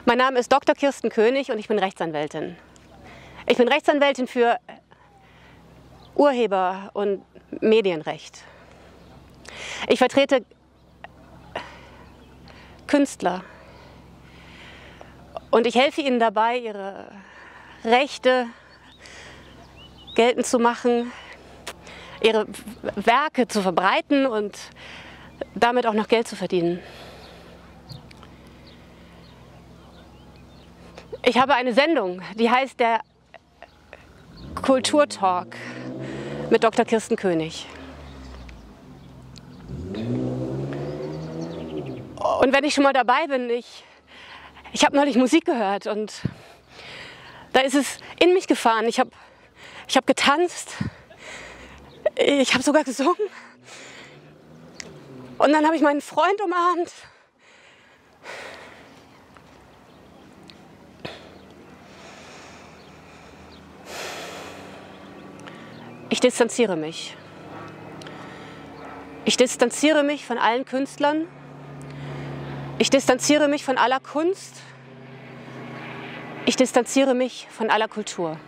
Mein Name ist Dr. Kirsten König und ich bin Rechtsanwältin. Ich bin Rechtsanwältin für Urheber- und Medienrecht. Ich vertrete Künstler und ich helfe ihnen dabei, ihre Rechte geltend zu machen, ihre Werke zu verbreiten und damit auch noch Geld zu verdienen. Ich habe eine Sendung, die heißt der Kulturtalk mit Dr. Kirsten König. Und wenn ich schon mal dabei bin, ich habe neulich Musik gehört und da ist es in mich gefahren. Ich hab getanzt, ich habe sogar gesungen und dann habe ich meinen Freund umarmt. Ich distanziere mich. Ich distanziere mich von allen Künstlern. Ich distanziere mich von aller Kunst. Ich distanziere mich von aller Kultur.